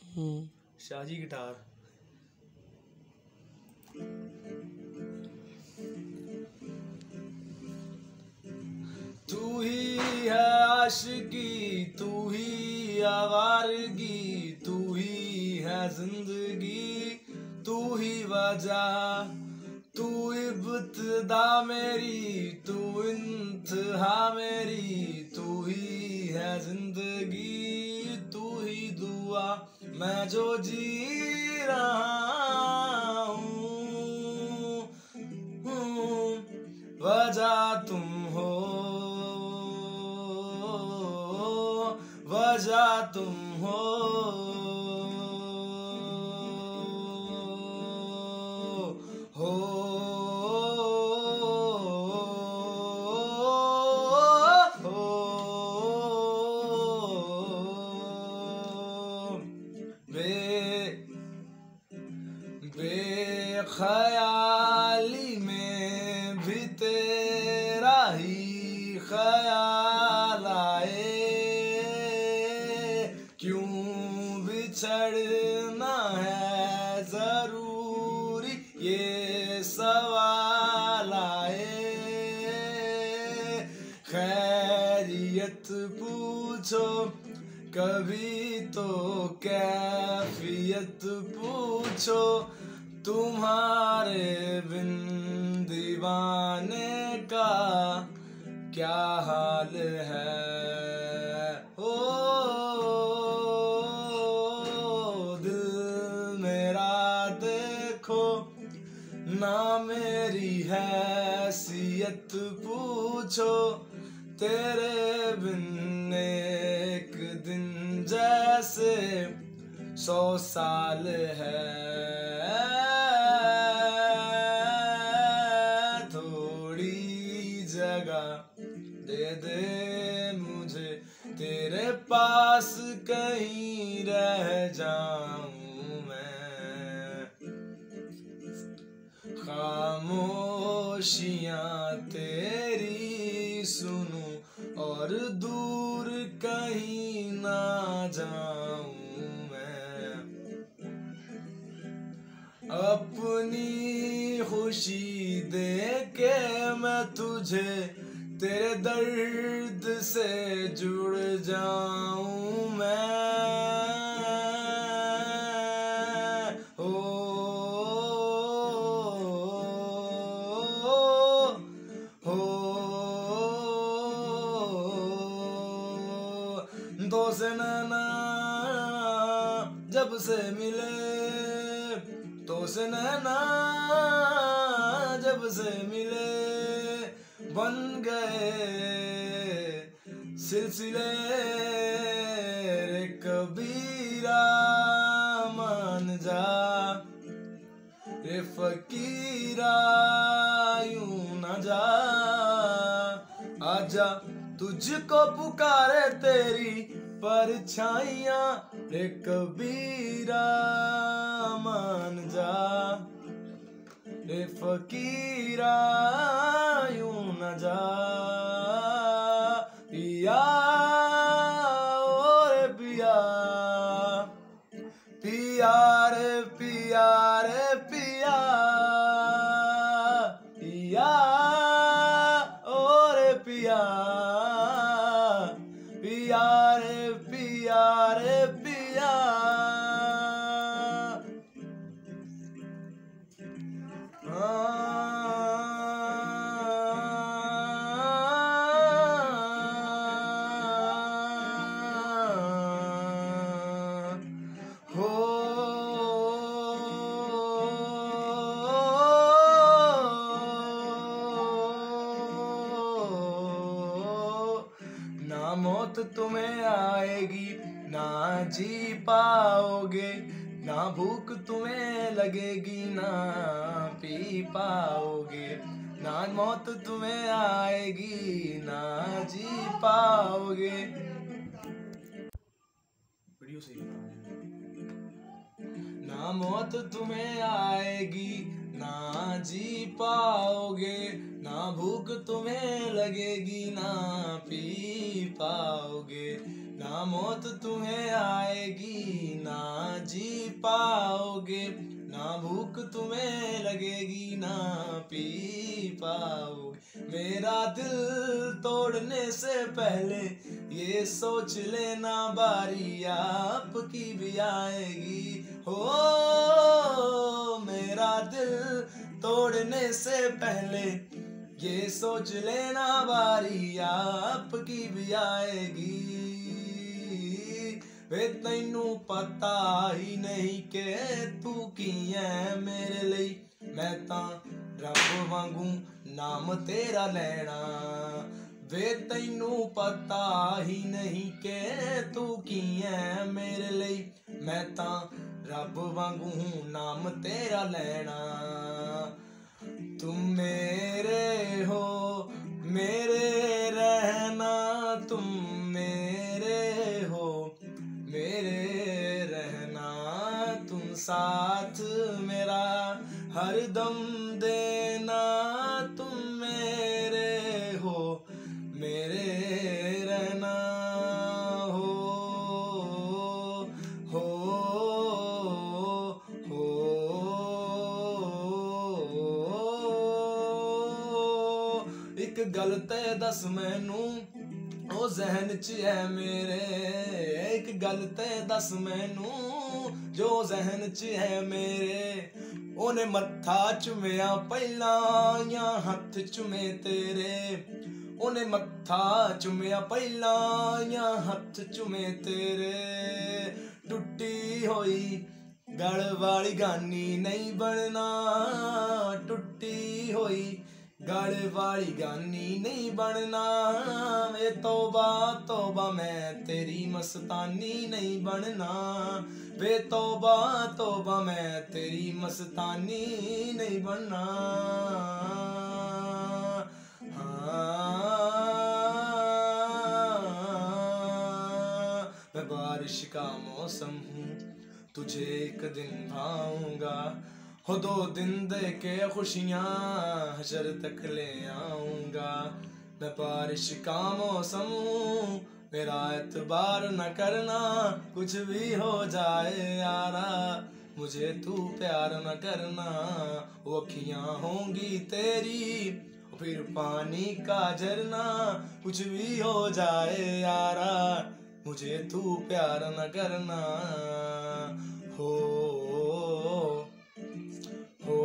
Shaji guitar. तू ही है आशिकी, तू ही आवारगी, तू ही है जिंदगी, तू ही वजह, तू इब्तिदा मेरी, तू इंतहा मेरी, तू ही है जिंदगी, तू ही दुआ मैं जो जी रहा हूँ, वजह तुम हो, वजह तुम हो, बेख्याली में भी तेरा ही ख्याल आए, क्यों बिछड़ना है जरूरी ये सवाल आए, खैरियत पूछो कभी तो कैफियत पूछो, तुम्हारे बिन दीवाने का क्या हाल है। ओ दिल मेरा देखो ना, मेरी हैसियत पूछो, तेरे बिन एक दिन जैसे 100 साल है। थोड़ी जगह दे दे मुझे, तेरे पास कहीं रह जाऊं मैं, खामोशियां तेरी सुनूं और दूर कहीं ना जाऊं मैं, अपनी खुशी दे के मैं तुझे तेरे दर्द से जुड़ जाऊं मैं, दो से नैना जब से मिले, तो से नैना जब से मिले, बन गए सिलसिले रे कबीरा, मान जा रे फकीरा यूं न जा, आजा तुझको पुकारे तेरी परछाइयां रे कबीरा, मान जा रे फकीरा यूं न जा, पिया ओ रे पिया, पिया रे पिया रे पिया, पिया ओ रे पिया, पिया रे पिया रे पिया। ना मौत तुम्हें आएगी ना जी पाओगे, ना भूख तुम्हें लगेगी ना पी पाओगे, ना मौत तुम्हें आएगी ना जी पाओगे। वीडियो सही ना मौत तुम्हें आएगी ना जी पाओगे, ना भूख तुम्हें लगेगी ना पी पाओगे, ना मौत तुम्हें आएगी, ना जी पाओगे, ना भूख तुम्हें लगेगी, ना पी पाओगे। मेरा दिल तोड़ने से पहले ये सोच लेना बारी आपकी भी आएगी। हो मेरा दिल तोड़ने से पहले ये सोच लेना बारी आपकी भी आएगी। वे तैनू पता ही नहीं कि तू की है मेरे लिए, मैं तां रब वांगू नाम तेरा लेना। वे तैनू पता ही नहीं कि तू की है मेरे लिए, मैं तां रब वांगू नाम तेरा लेना। तुम मेरे हो मेरे रहना, तुम मेरे हो मेरे रहना, तुम साथ मेरा हर दम देना। तुम मेरे हो मेरे रहना, हो हो हो। एक गल ते दस मैनू ओ जहन च है मेरे, एक गल ते दस मैनू जो जहन च है मेरे। ओने मत्था चुमिया पहला या हथ चुमे तेरे, ओने मत्था चुमिया पहला या हथ चुमे तेरे। टुट्टी होई गल वाली गानी नहीं बनना, टुट्टी होई गल वाली गानी नहीं बनना। वे तौबा तौबा मैं तेरी मस्तानी नहीं बनना, वे तौबा तौबा मैं तेरी मस्तानी नहीं बनना। मैं बारिश का मौसम हूँ, तुझे एक दिन भाऊंगा। हो 2 दिन दे के खुशियाँ हशर तक ले आऊंगा। मैं बारिश का मौसम हूँ, मेरा एतबार न करना, कुछ भी हो जाए यारा मुझे तू प्यार न करना। वो अखियाँ होंगी तेरी फिर पानी का झरना, कुछ भी हो जाए यारा मुझे तू प्यार न करना। हो हो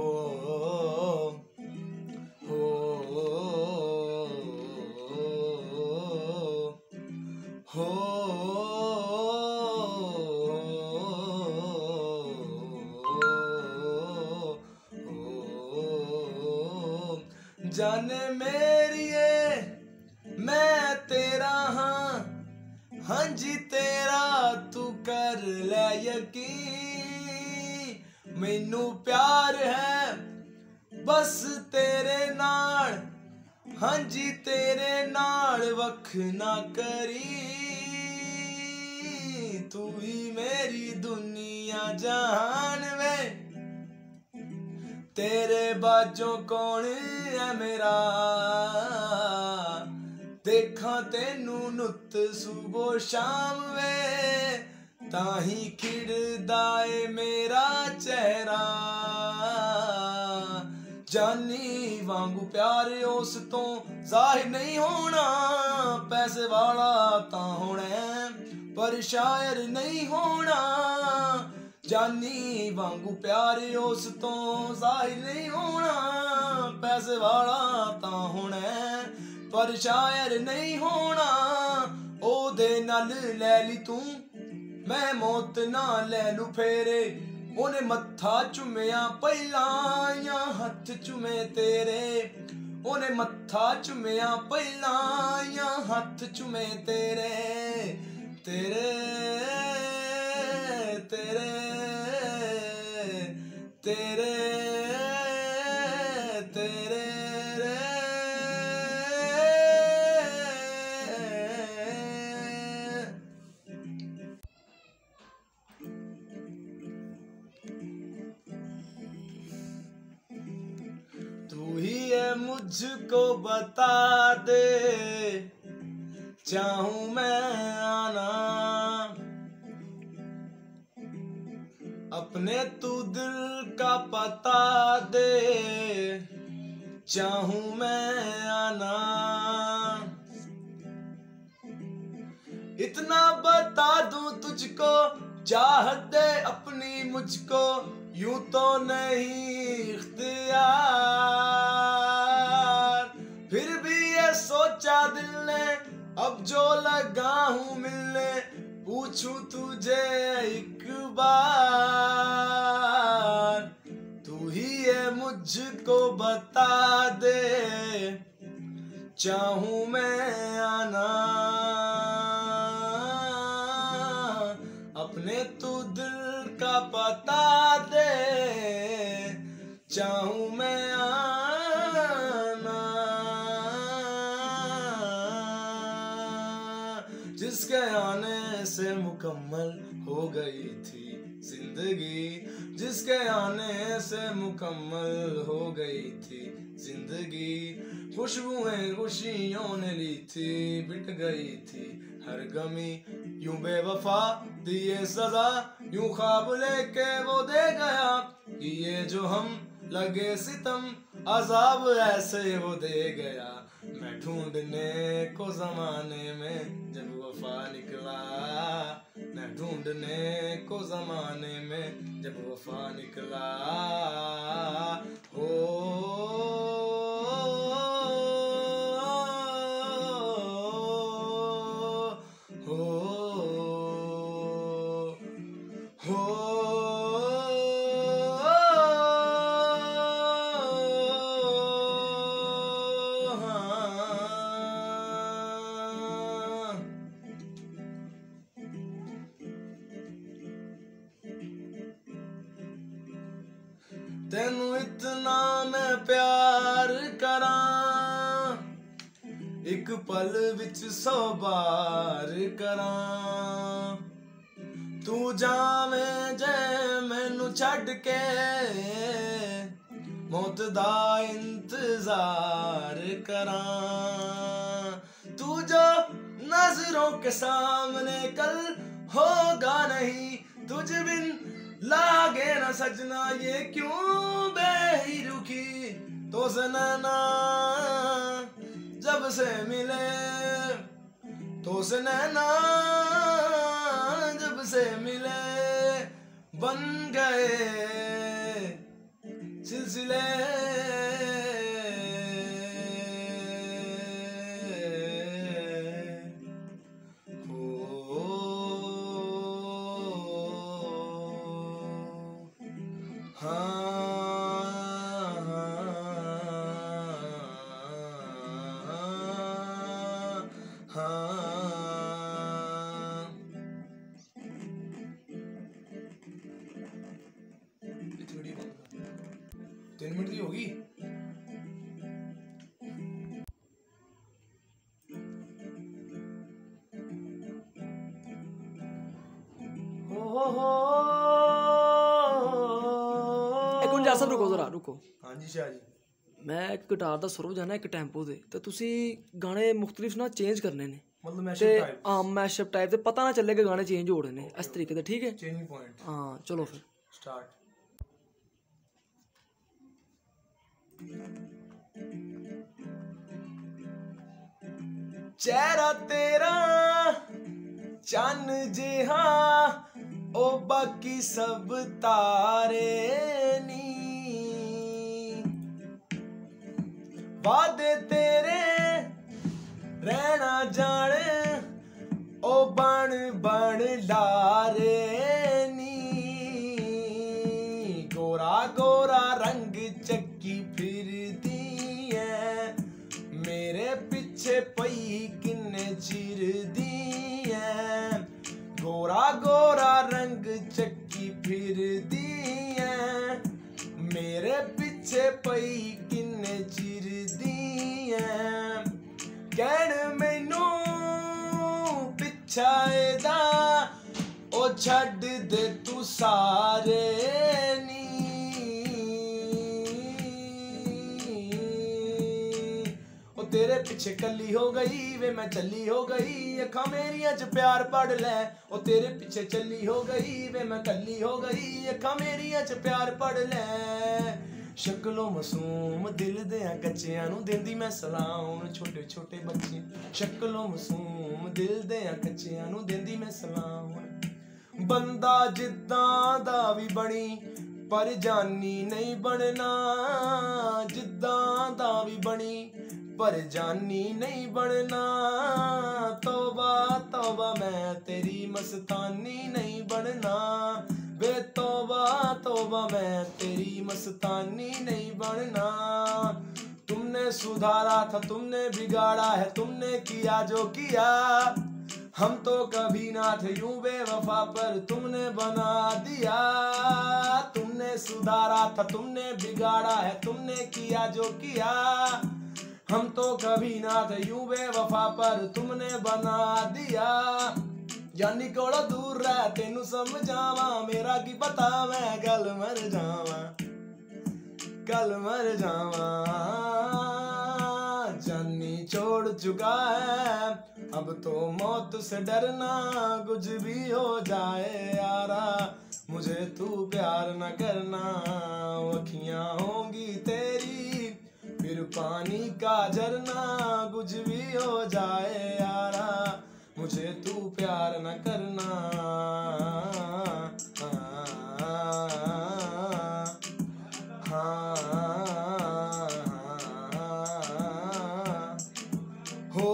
हो जाने मेरिए मैं तेरा हाँ, हाँ जी तेरा तू कर ले यकीन। मैनू प्यार है बस तेरे नाल, हाँ जी तेरे नाल वख ना करी। तू ही मेरी दुनिया जहान वे, तेरे बाजों कौन है मेरा। देखा तेनू नुत सुबह शाम वे, ताही खिड़दा ए मेरा चेहरा। जानी वांगू प्यार उस तो जाहिर नहीं होना, पैसे वाला तां होना पर शायर नहीं होना। जानी वांगू प्यार उस तो जाहिर नहीं होना, पैसे वाला तां होना पर शायर नहीं होना। ओ दे नाल ले ली तू मैं मौत ना ले लू फेरे, ओने मत्था चुमिया पहला या हथ चुमे तेरे। ओने मत्था चुमिया पहला या हथ चुमे तेरे। तेरे तेरे तेरे तेरे तू ही है मुझको बता दे, चाहूं मैं आना, अपने तू दिल का पता दे, चाहूं मैं आना। इतना बता दूं तुझको, चाहत दे अपनी मुझको, यूं तो नहीं इख्तियार। फिर भी ये सोचा दिल ने, अब जो लगा हूं मिलने, पूछूं तुझे एक बार, तू ही ये मुझको बता दे, चाहूं मैं आना, अपने तू दिल का पता दे, चाहूं मैं आना। जिसके आने से मुकम्मल हो गई थी जिंदगी, जिसके आने से मुकम्मल हो गई थी जिंदगी, खुशबुएं खुशियों ने ली थी, बिट गई थी हर गमी, यूं बेवफा दिए सजा, यूं ख्वाब लेके वो दे गया, कि ये जो हम लगे सितम, अजाब ऐसे वो दे गया। मैं ढूंढने को जमाने में जब वफा निकला, मैं ढूंढने को जमाने में जब वफा निकला, हो तेनू इतना मैं प्यार करां, एक पल विच 100 बार करां, तू जावें जे मैनू छड्ड के, मौत दा इंतजार करां, तू जो नजरों के सामने कल होगा नहीं, तुझ बिन लागे ना सजना ये क्यों बेरुखी, तो से नैना जब से मिले, तो से नैना जब से मिले, बन गए सिलसिले, तीन मिनट की होगी। एक मिनट जैसा रुको जरा रुको। हाँ जी शाह जी, मैं एक गिटार ਦਾ ਸੁਰ ਵਜਾਣਾ ਇੱਕ ਟੈਂਪੋ ਤੇ, ਤੇ ਤੁਸੀਂ ਗਾਣੇ ਮੁxtਲਿਫ ਨਾ ਚੇਂਜ ਕਰਨੇ ਨੇ, मतलब मैशअप ਤੇ टाइप, ਹਾਂ ਮੈਸ਼ਅਪ ਟਾਈਪ ਤੇ ਪਤਾ ਨਾ ਚੱਲੇ ਕਿ ਗਾਣੇ ਚੇਂਜ ਹੋ ਰਹੇ ਨੇ ਇਸ ਤਰੀਕੇ ਤੇ, ਠੀਕ ਹੈ? चेंजिंग पॉइंट, ਹਾਂ ਚਲੋ ਫਿਰ स्टार्ट। चेहरा तेरा चन्न जिहा, ओ बाकी सब तारे नी, वादे तेरे रहना जाने, ओ बन बन लारे नी, गोरा गोरा रंग चक्की फिरदी है, मेरे पीछे पई किन्ने चिर दी है, गोरा गोरा रंग चक्की फिर दी है, मेरे पीछे पई किन्ने चिर दी है, कहन मैनू पिछा एदा ओ छड्ड दे तू सारे नी, तेरे पिछे कली हो गई वे मैं चली हो गई अखा मेरिया च प्यार पढ़ लै ओ तेरे पिछे चली हो गई वे मैं कली हो गई अखा मेरिया च प्यार पढ़ लै शक्लों मासूम दिल दियां कच्चियां नूं देंदी मैं सलाम छोटे छोटे बच्चे शक्लों मासूम दिल दियां कच्चियां नूं देंदी मैं सलाम बंदा जिद्दां दा भी बनी पर जानी नहीं बनना जिद्दां दा भी बनी पर जानी नहीं बनना तौबा तौबा मैं तेरी मस्तानी नहीं बनना बे तौबा तौबा मैं तेरी मस्तानी नहीं बनना तुमने सुधारा था तुमने बिगाड़ा है तुमने किया जो किया हम तो कभी ना थे यूं बेवफा पर तुमने बना दिया तुमने सुधारा था तुमने बिगाड़ा है तुमने किया जो किया हम तो कभी ना थे यूं बेवफा पर तुमने बना दिया यानी कोड़ो दूर रह तेनू समझावा मेरा की पता मैं कल मर जावा जानी छोड़ चुका है अब तो मौत से डरना कुछ भी हो जाए यारा मुझे तू प्यार न करना अखियां होंगी तेरी फिर पानी का झरना कुछ भी हो जाए यारा मुझे तू प्यार न करना हो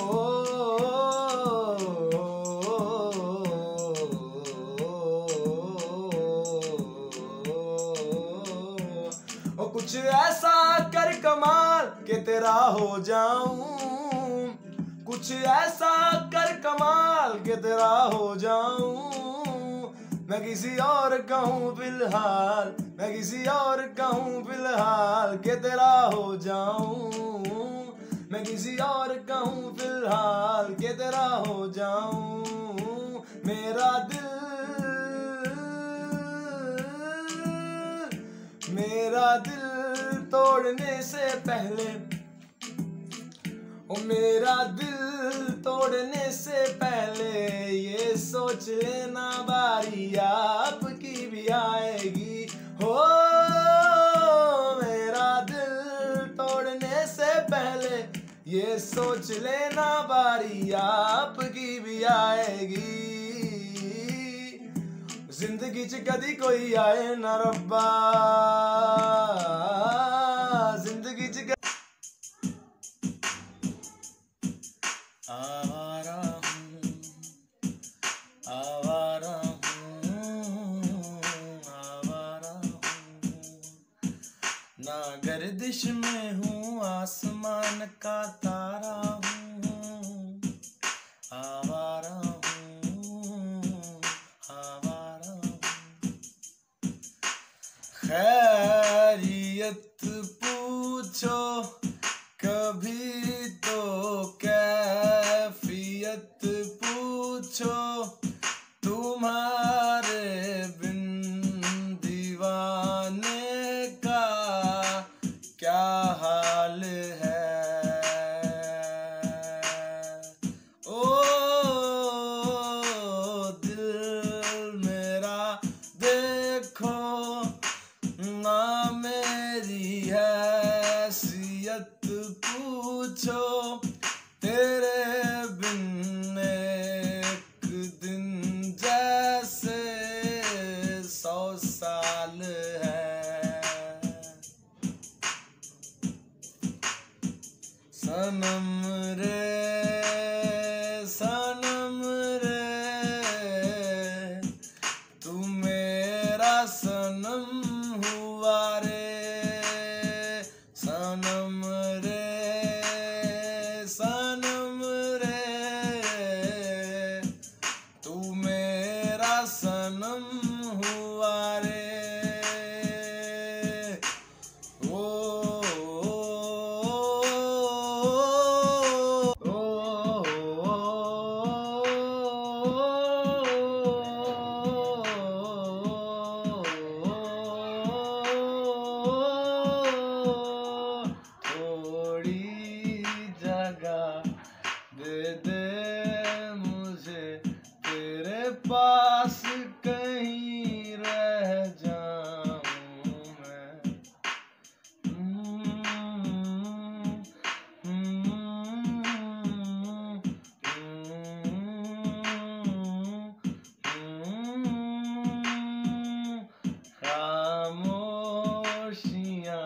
कुछ ऐसा कर कमाल के तेरा हो जाऊं कुछ ऐसा कर कमाल के तेरा हो जाऊं मैं किसी और कहूँ फिलहाल मैं किसी और कहूँ फिलहाल के तेरा हो जाऊं मैं किसी और कहूँ फिलहाल के तेरा हो जाऊं मेरा दिल तोड़ने से पहले ओ मेरा दिल तोड़ने से पहले ये सोच लेना बारी आपकी भी आएगी हो मेरा दिल तोड़ने से पहले ये सोच लेना बारी आपकी भी आएगी जिंदगी च कदी कोई आए ना रब्बा जिंदगी च आवारा हूँ ना गर्दिश में हूँ आसमान का तारा हूँ आवारा हूँ खैरियत पूछो कभी तो कैफियत पूछो तुम्हारे बिन दीवाने का क्या हाल है ओ दिल मेरा देखो ना मेरी हैसियत पूछो तेरे बिन एक दिन जैसे 100 साल है सनम रे तू मेरा सनम हुआ रे सनम रे तू मेरा सनम हुआ रे ओ पास कहीं रह जाऊं मैं। खामोशियां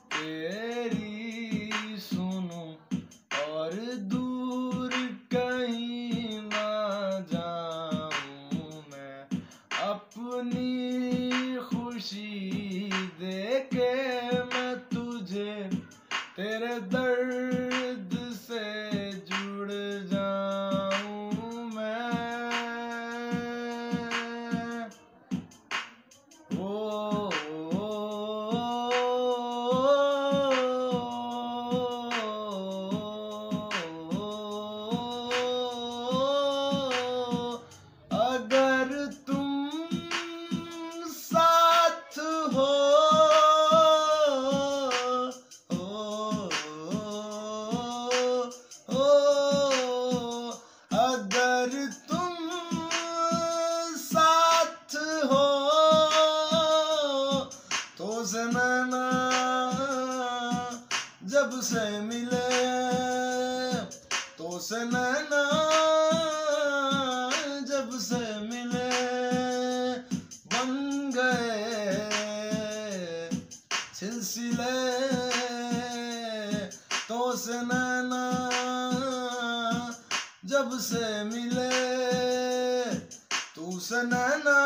तेरी सुनूं और दूर कहीं ना जाऊं मैं। अपनी खुशी देके मैं तुझे तेरे दर्द से जुड़ जाऊं मैं। ओ, अगर तुम साथ हो, अगर तुम साथ हो तो ज़माना जब से मिले, तो ज़माना जब से मिले बन गए सिलसिले। तो ज़माना जब से मिले, तू से नैना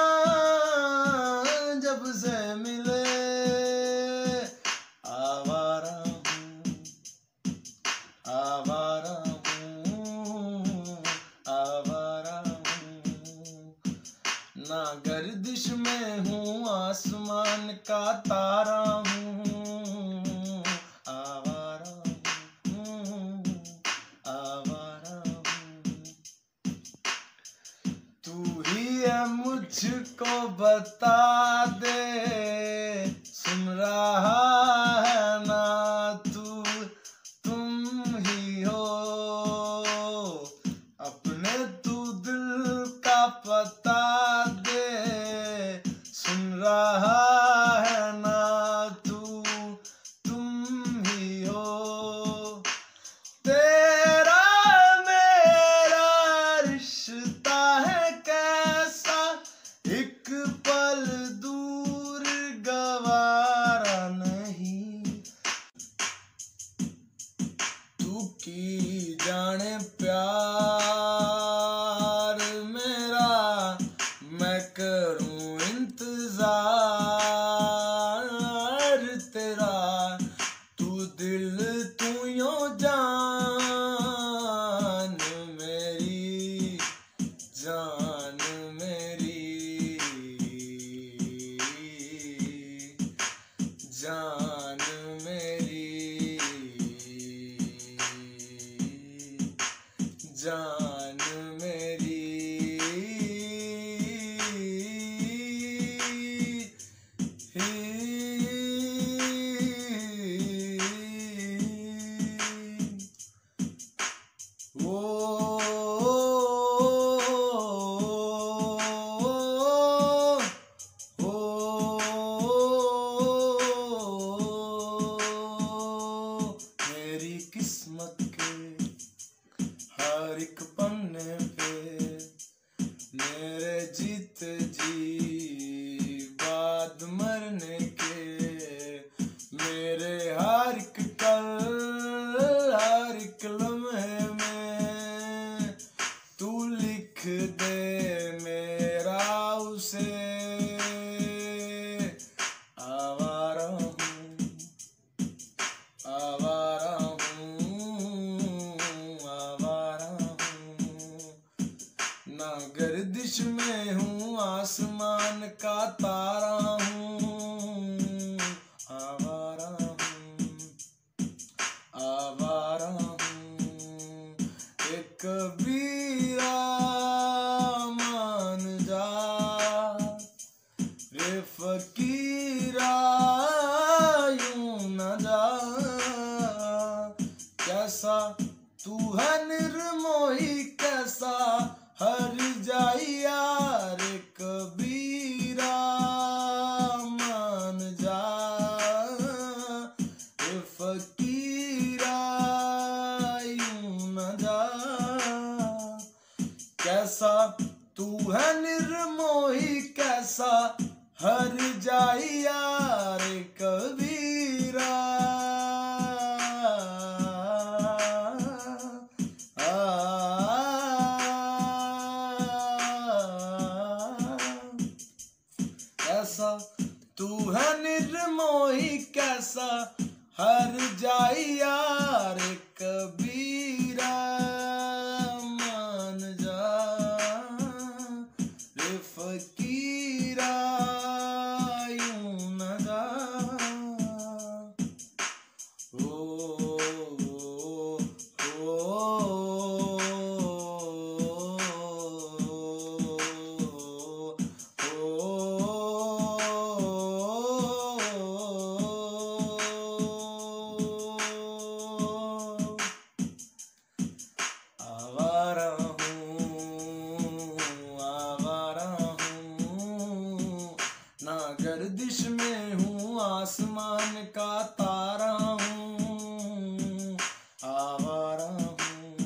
जब से मिले। आवारा हूँ, आवारा हूँ, आवारा हूँ, ना गर्दिश में हूँ आसमान का तारा हूँ। आवारा हूँ, आवारा हूँ, तू ही है मुझको बता दे, सुन रहा है ना तू, तुम ही हो अपने, तू दिल का पता दे, सुन रहा है ना तू, तुम ही हो। तेरा मेरा रिश्ता है कैसा, एक पल दूर गवारा नहीं। तू की जाने प्यार मेरा, मैं करूं इंतजार तेरा। तू दिल तू यो जान मेरी, जान मेरी, जान मेरी, जान मेरी। ओ, मेरी किस्मत के हर एक पन्ने पे मेरे जीते जी बाद मरने के, मेरे हर एक पल हर एक लम्हे में तू लिख दे मेरा उसे। आवारा हूँ, आवारा हूँ, आवारा हूँ, ना गर्दिश में हूँ आसमान का तारा हूँ। आवारा हूँ, आवारा हूँ, एक कबीरा मान जा रे फकीरा, यूं न जा। कैसा तू है निर्मोही, कैसा हर जाइया, तू है निर्मोही कैसा हर जाई यार कबीरा। ऐसा तू है निर्मोही कैसा हर जाई यार कबीरा। मान जा रे फकीरा यूं न जा। ओ ना गर्दिश में हूँ आसमान का तारा हूँ। आवारा हूँ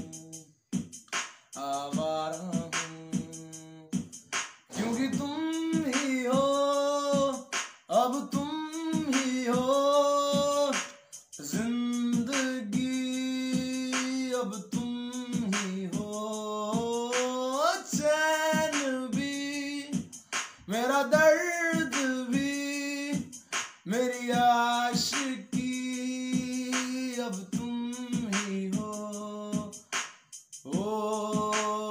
आवारा हूँ क्योंकि तुम ही हो अब तुम ही हो जिंदगी अब तुम ही हो। चैन भी मेरा दर्द भी मेरी आशिकी अब तुम ही हो। ओ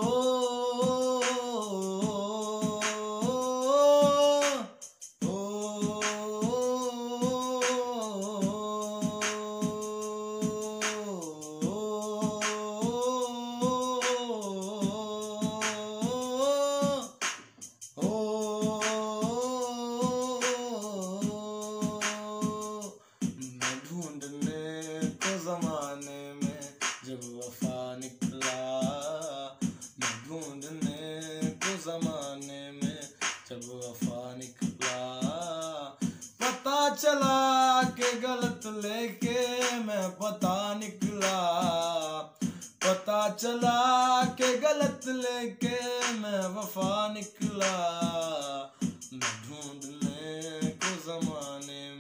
जमाने में जब वफा निकला। मैं ढूंढने को जमाने में जब वफा निकला। पता चला के गलत लेके मैं पता निकला। पता चला के गलत लेके मैं वफा निकला। मैं ढूंढने को जमाने में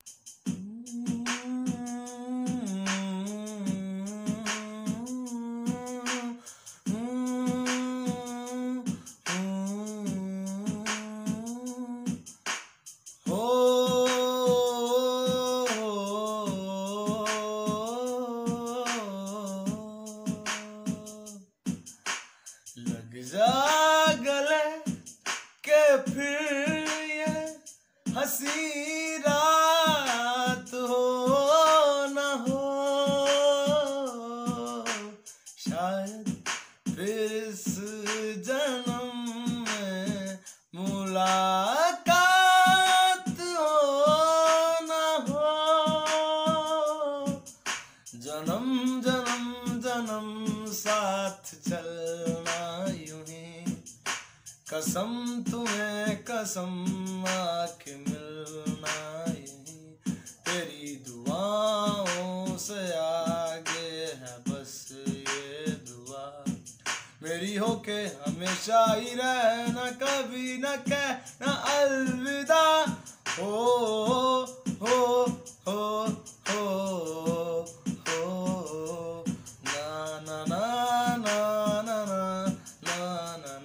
लग जा गले के फिर ये हंसी रात हो न हो। शायद फिर इस जन्म में मुलाकात हो न हो। जन्म जन्म जन्म साथ चलना यूं ही कसम तुम्हें कसम आके मिलना यही। तेरी दुआओं से आगे है बस ये दुआ मेरी हो के हमेशा ही रहना कभी न कहना अलविदा। हो हो हो हो ना ना ना ना ना ना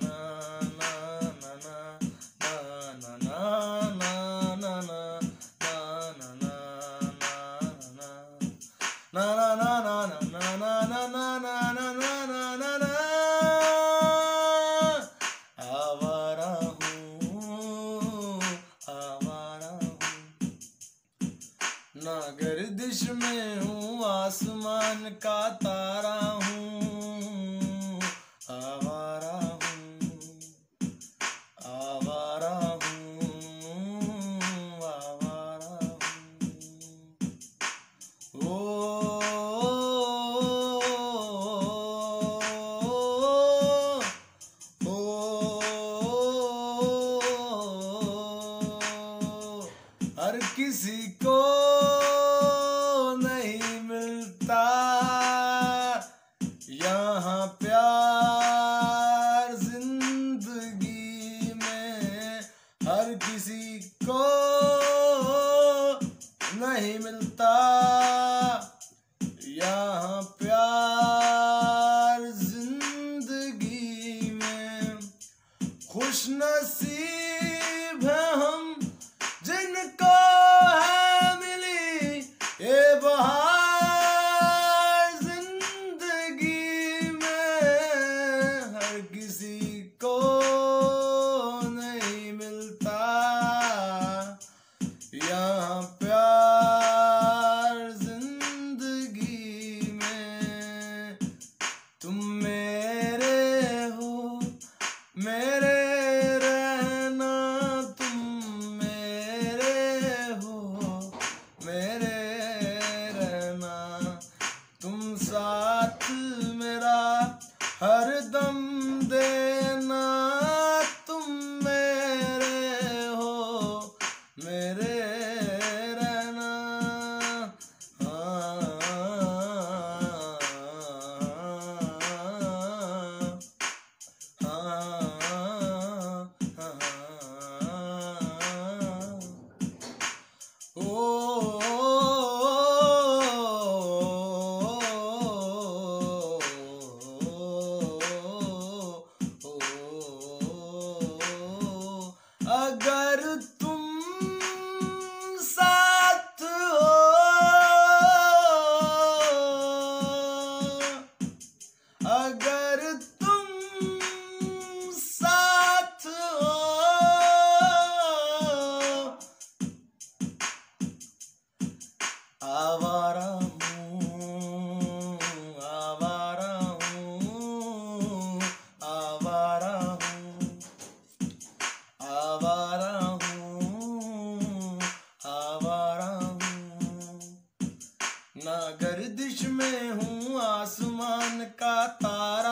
आवारा हूँ आवारा हूँ ना गर्दिश में हूँ आसमान का तारा हूँ। आवारा हूँ आवारा हूँ आवारा हूँ। हर किसी को नहीं मिलता हर किसी को नहीं मिलता यहाँ प्यार जिंदगी में। खुश नसीब है हम जिनको है मिली ये बहार जिंदगी में। हर किसी को नहीं मिलता यहाँ प्यार जिंदगी में। तुम मेरे हो मेरे रहना, तुम मेरे हो मेरे रहना। तुम साथ मेरा हर दम देना, तुम मेरे हो मेरे रहना। हाँ, अगर तुम साथ हो, अगर तुम साथ हो, आवारा हूँ आवारा हूँ आवारा हूँ आवारा हूँ आवारा हूँ। ना गर्दिश में हूँ आसमान का तारा,